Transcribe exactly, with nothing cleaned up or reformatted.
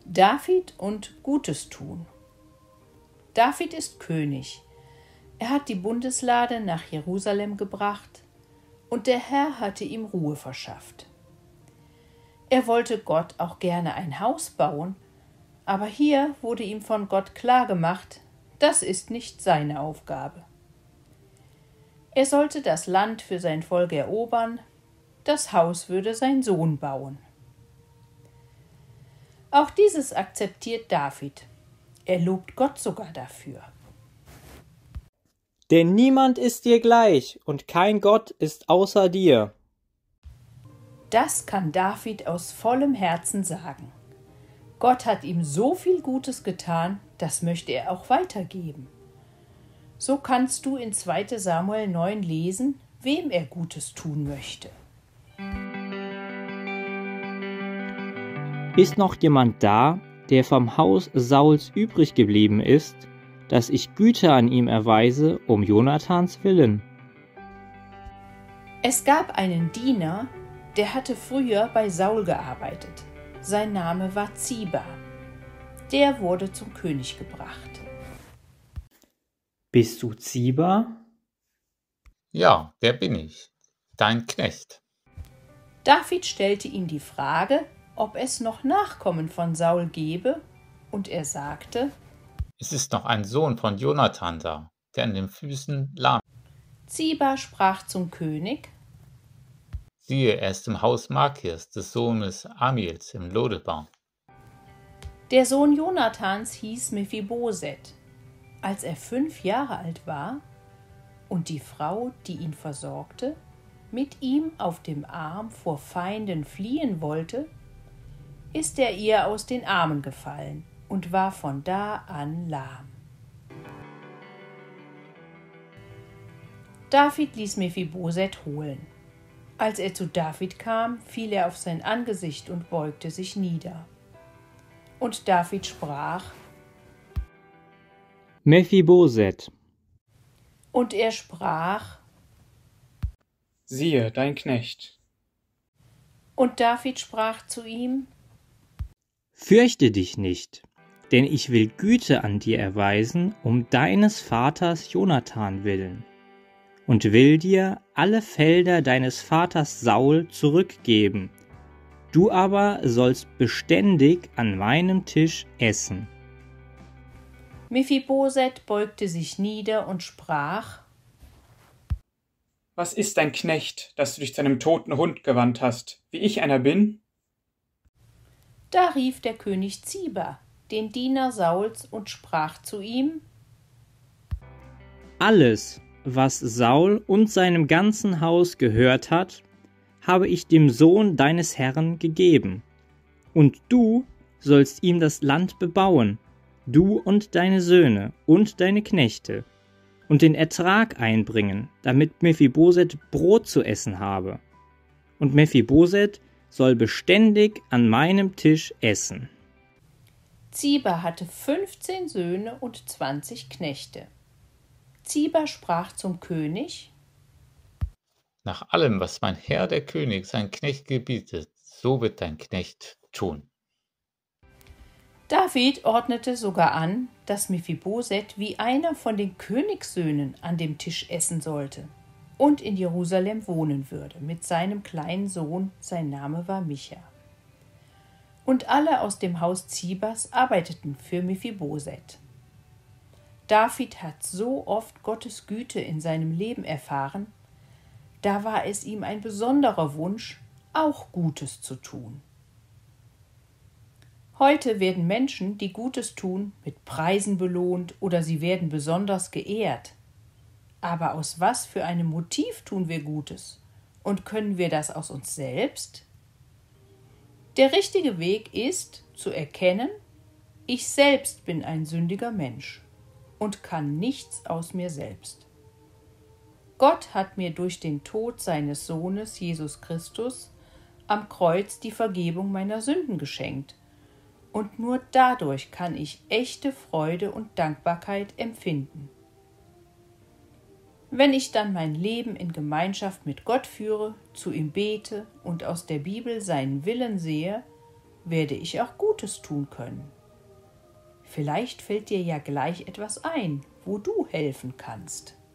David und Gutes tun. David ist König. Er hat die Bundeslade nach Jerusalem gebracht und der Herr hatte ihm Ruhe verschafft. Er wollte Gott auch gerne ein Haus bauen, aber hier wurde ihm von Gott klargemacht, das ist nicht seine Aufgabe. Er sollte das Land für sein Volk erobern, das Haus würde sein Sohn bauen. Auch dieses akzeptiert David. Er lobt Gott sogar dafür. Denn niemand ist dir gleich und kein Gott ist außer dir. Das kann David aus vollem Herzen sagen. Gott hat ihm so viel Gutes getan, das möchte er auch weitergeben. So kannst du in zweiter Samuel neun lesen, wem er Gutes tun möchte. Ist noch jemand da, der vom Haus Sauls übrig geblieben ist, dass ich Güte an ihm erweise, um Jonathans willen? Es gab einen Diener, der hatte früher bei Saul gearbeitet. Sein Name war Ziba. Der wurde zum König gebracht. Bist du Ziba? Ja, der bin ich, dein Knecht. David stellte ihm die Frage, ob es noch Nachkommen von Saul gebe, und er sagte: Es ist noch ein Sohn von Jonathan da, der an den Füßen lahm. Ziba sprach zum König: Siehe, er ist im Haus Makirs, des Sohnes Amiels, im Lodebar. Der Sohn Jonathans hieß Mephiboset. Als er fünf Jahre alt war und die Frau, die ihn versorgte, mit ihm auf dem Arm vor Feinden fliehen wollte, ist er ihr aus den Armen gefallen und war von da an lahm. David ließ Mephiboset holen. Als er zu David kam, fiel er auf sein Angesicht und beugte sich nieder. Und David sprach: Mephiboset. Und er sprach: Siehe, dein Knecht. Und David sprach zu ihm: Fürchte dich nicht, denn ich will Güte an dir erweisen, um deines Vaters Jonathan willen, und will dir alle Felder deines Vaters Saul zurückgeben. Du aber sollst beständig an meinem Tisch essen. Mephiboset beugte sich nieder und sprach: Was ist dein Knecht, dass du dich zu einem toten Hund gewandt hast, wie ich einer bin? Da rief der König Ziba, den Diener Sauls, und sprach zu ihm: Alles, was Saul und seinem ganzen Haus gehört hat, habe ich dem Sohn deines Herrn gegeben. Und du sollst ihm das Land bebauen, du und deine Söhne und deine Knechte, und den Ertrag einbringen, damit Mephiboset Brot zu essen habe. Und Mephiboset soll beständig an meinem Tisch essen. Ziba hatte fünfzehn Söhne und zwanzig Knechte. Ziba sprach zum König: Nach allem, was mein Herr der König sein Knecht gebietet, so wird dein Knecht tun. David ordnete sogar an, dass Mephiboset wie einer von den Königssöhnen an dem Tisch essen sollte und in Jerusalem wohnen würde mit seinem kleinen Sohn, sein Name war Micha. Und alle aus dem Haus Zibas arbeiteten für Mephiboset. David hat so oft Gottes Güte in seinem Leben erfahren, da war es ihm ein besonderer Wunsch, auch Gutes zu tun. Heute werden Menschen, die Gutes tun, mit Preisen belohnt oder sie werden besonders geehrt. Aber aus was für einem Motiv tun wir Gutes? Und können wir das aus uns selbst? Der richtige Weg ist, zu erkennen, ich selbst bin ein sündiger Mensch und kann nichts aus mir selbst. Gott hat mir durch den Tod seines Sohnes Jesus Christus am Kreuz die Vergebung meiner Sünden geschenkt. Und nur dadurch kann ich echte Freude und Dankbarkeit empfinden. Wenn ich dann mein Leben in Gemeinschaft mit Gott führe, zu ihm bete und aus der Bibel seinen Willen sehe, werde ich auch Gutes tun können. Vielleicht fällt dir ja gleich etwas ein, wo du helfen kannst.